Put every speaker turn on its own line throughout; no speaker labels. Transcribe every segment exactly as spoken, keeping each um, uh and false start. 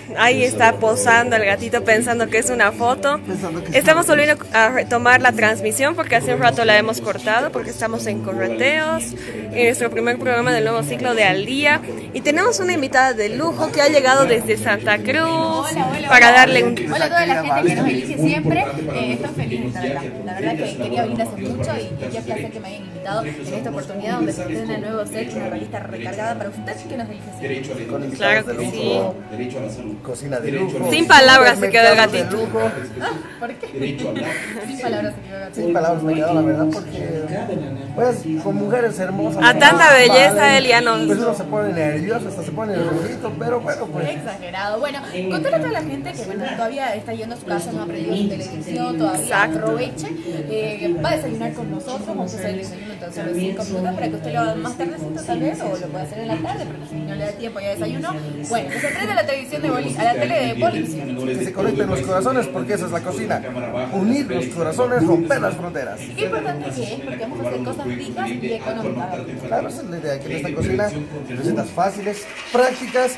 ahí está posando el gatito pensando que es una foto. Estamos volviendo a retomar la transmisión porque hace un rato la hemos cortado porque estamos en correteos, en nuestro primer programa del nuevo ciclo de Al Día. Y tenemos una invitada de lujo que ha llegado desde Santa Cruz
hola, hola,
para
hola.
darle un...
Hola a toda la gente que nos elige siempre. Eh, estoy feliz de estar acá. La verdad que quería venir hace mucho y, y qué placer que me hayan invitado en esta oportunidad donde se estrena el nuevo set, una revista recargada para usted que nos elige siempre.
Con
Claro que sí.
Cocina de lujo.
Sin palabras se quedó el gatito.
Ah, ¿por qué? Sin palabras se quedó el gatito.
Sin palabras me quedó, la verdad, porque pues con mujeres hermosas.
A tanta belleza él ya no...
Pues uno se pone nervioso, hasta se pone rojito, pero bueno, pues.
Exagerado. Bueno, contarle a toda la gente que bueno, todavía está yendo a su casa, no ha aprendido su televisión, todavía
Exacto.
aproveche. Eh, va a desayunar con nosotros, vamos a hacer el desayuno entonces de cinco minutos para que usted lo haga más tardecito tal vez, o lo pueda hacer en la tarde, porque si no le da tiempo ya desayuno. Bueno, que se prende a la televisión de Boli, a la tele de Bolivisión.
Que se conecten los corazones, porque esa es la cocina. Unir los corazones, romper las fronteras.
Qué importante que es, porque vamos a hacer cosas ricas y económicas.
Claro, esa es la idea, que en esta cocina, recetas fáciles, prácticas,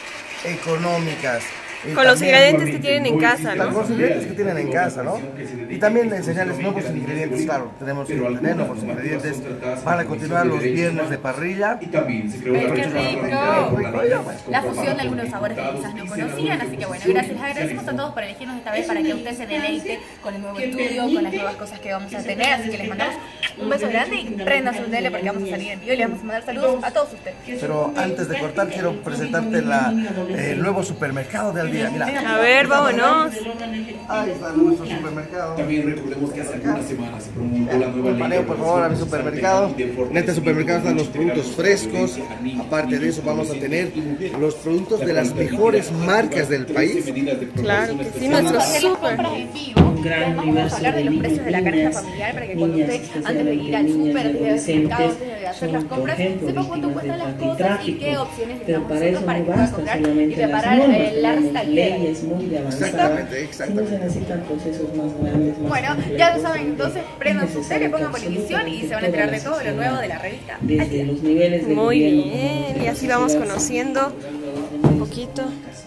económicas. Y
Con los
también-
ingredientes que tienen en casa,
Con
¿no?
los ingredientes que tienen en casa, ¿no? Y también enseñarles nuevos ingredientes, claro, tenemos que tener nuevos ingredientes para continuar los viernes de parrilla.
¡Ay, qué rico! La fusión de algunos sabores que quizás no conocían, así que bueno, gracias, les agradecemos a todos por elegirnos esta vez para que usted se deleite con el nuevo estudio, con las nuevas cosas que vamos a tener, así que les mandamos un beso grande y prendan su tele porque vamos a salir en vivo y les vamos a mandar saludos a todos ustedes.
Pero antes de cortar, quiero presentarte la, eh, el nuevo supermercado de Al Día. Mira.
A ver, vámonos.
Ahí está nuestro supermercado.
También recordemos que hace algunas semanas se promulgó la nueva ley.
Paneo, por favor, a mi supermercado. En este supermercado están los productos frescos. Aparte de eso, vamos a tener los productos de las mejores marcas del país.
Claro que sí, nuestro
Hacer las
súper.
compras en vivo, vamos a hablar de los precios de la canasta familiar para que cuando usted, antes de ir al súper, antes de ir al mercado, antes de hacer las compras, sepa cuánto cuestan las cosas y qué opciones le estamos haciendo para que pueda comprar y preparar eh, la receta al día.
leyes muy avanzadas.
Exactamente,
Sí
exactamente.
no se necesitan procesos más grandes. Más
Bueno, ya lo saben, entonces prendan su tele, pongan Bolivisión y se van a enterar de todo lo nuevo de la revista.
Desde los niveles de
Muy
gobierno,
bien, y así vamos conociendo un poquito.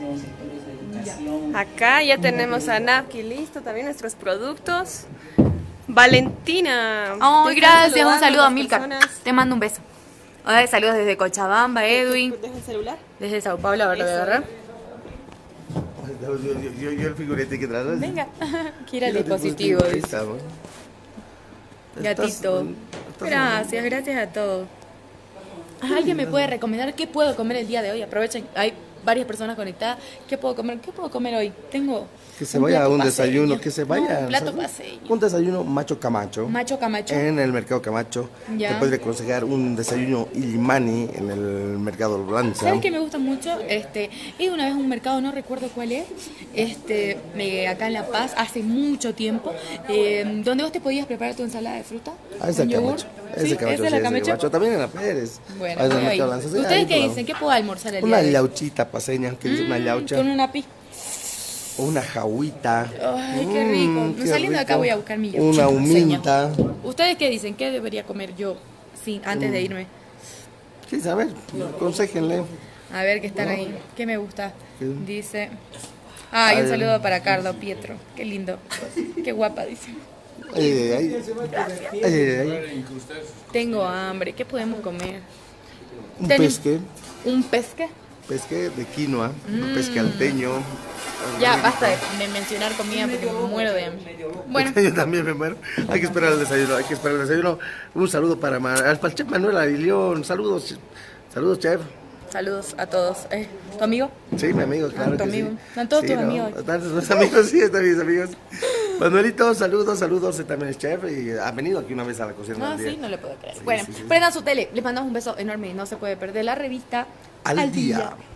Acá ya tenemos a Napki listo, también nuestros productos. Valentina.
Ay,
te están
gracias, un
saludando
saludo a
las
Milcar.
personas.
Te mando un beso. Ay, saludos desde Cochabamba, Edwin.
¿Deja el celular?
Desde Sao Paulo, a ver, lo voy a agarrar.
Yo, yo, yo, yo el figurete que traes.
Venga, quiera el dispositivo.
Ahí
dice.
está, ¿no?
Gatito.
Estás- estás-
Gracias, gracias a todos. ¿Alguien me puede recomendar qué puedo comer el día de hoy? Aprovechen, hay varias personas conectadas. ¿Qué puedo comer? ¿Qué puedo comer hoy? Tengo
Que se vaya a
plato
un
paceño.
desayuno, que se vaya.
No, un plato
¿sabes?
paceño.
Un desayuno macho camacho.
Macho Camacho.
En el mercado Camacho.
Ya.
Te puede aconsejar un desayuno Illimani en el mercado Lanza.
¿Sabes qué me gusta mucho? Este, he ido una vez a un mercado, no recuerdo cuál es, este, me- acá en La Paz, hace mucho tiempo, eh, donde vos te podías preparar tu ensalada de fruta.
Ah, ese
con yogur.
Camacho.
¿Sí?
Ese Camacho,
¿Esa es
sí,
la
ese
Camacho?
Camacho. También en la Pérez.
Bueno,
Ahí en el
voy ahí.
mercado Lanza. Sí, ahí
¿Ustedes
por
qué
la-
dicen? ¿Qué puedo almorzar el
Una
día de hoy?
yauchita paseña, que dice una
Mm,
yaucha.
Con una pi.
O una jauita.
Ay, qué rico.
Mm, qué
Saliendo de acá
rico.
voy a buscar mi
Una
yauchita
humita.
¿Ustedes qué dicen? ¿Qué debería comer yo sí, antes
Mm.
de irme?
Sí, a ver, aconséjenle.
A ver qué están ahí. ¿Qué me gusta?
¿Qué?
Dice. Ay, un
Ay.
saludo para Cardo Pietro. Qué lindo. Qué guapa, dice.
Ay, ay, ay. Ay, ay, ay.
Tengo hambre. ¿Qué podemos comer?
Un
Ten-
pesque.
¿Un pesque?
Pesque de quinoa.
Mm.
Un pesque alteño.
Ya, basta de, de mencionar comida porque me muero de hambre. Bueno,
Yo también me muero. Hay que esperar el desayuno, hay que esperar el desayuno. Un saludo para, Ma- al para el chef Manuel Aguilión. Saludos, saludos, chef.
saludos a todos. Eh, ¿Tu amigo?
Sí, mi amigo, claro.
tu
que
amigo.
Sí.
Están todos
Sí,
tus
¿no?
amigos.
Están tus amigos, sí, están mis amigos. Manuelito, saludos, saludos. Él también es chef y ha venido aquí una vez a la cocina.
No,
del día.
sí, no le puedo creer.
Sí,
bueno,
sí, sí.
prendan su tele. Les mandamos un beso enorme y no se puede perder la revista
Al día.